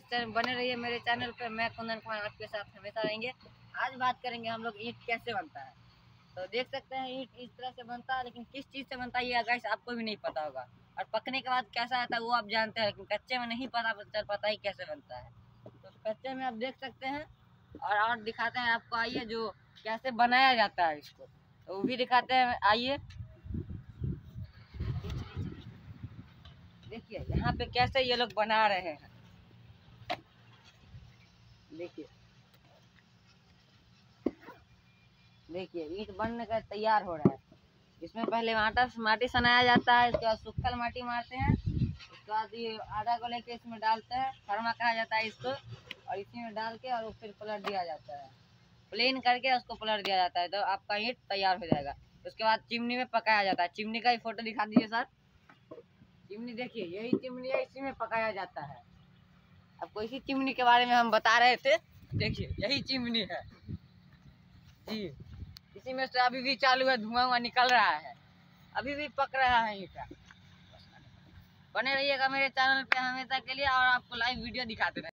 बने रहिए मेरे चैनल पे। मैं कुंदन कुमार आपके साथ हमेशा रहेंगे। आज बात करेंगे हम लोग ईंट कैसे बनता है। तो देख सकते हैं ईंट इस तरह से बनता है, लेकिन किस चीज़ से बनता है ये गाइस आपको भी नहीं पता होगा। और पकने के बाद कैसा आता है वो आप जानते हैं, लेकिन कच्चे में नहीं पता चल पाता ही कैसे बनता है। तो कच्चे में आप देख सकते हैं और दिखाते हैं आपको। आइए जो कैसे बनाया जाता है इसको तो वो भी दिखाते हैं। आइए देखिए यहाँ पे कैसे ये लोग बना रहे हैं। देखिए देखिए ईंट बनने का तैयार हो रहा है। इसमें पहले माटी सनाया जाता है, इसके बाद सुक्कल माटी मारते हैं, उसके बाद ये आधा को लेके इसमें डालते हैं, फरमा कहा जाता है इसको, और इसी में डाल के और फिर पलट दिया जाता है। प्लेन करके उसको पलट दिया जाता है तो आपका ईंट तैयार हो जाएगा। उसके बाद चिमनी में पकाया जाता है। चिमनी का ही फोटो दिखा दीजिए सर। चिमनी देखिए, यही चिमनी है, इसी में पकाया जाता है। आपको इसी चिमनी के बारे में हम बता रहे थे। देखिए यही चिमनी है जी, इसी में से अभी भी चालू है, धुआं निकल रहा है, अभी भी पक रहा है ईंटा। बने रहिएगा मेरे चैनल पे हमेशा के लिए और आपको लाइव वीडियो दिखाते रहेंगे।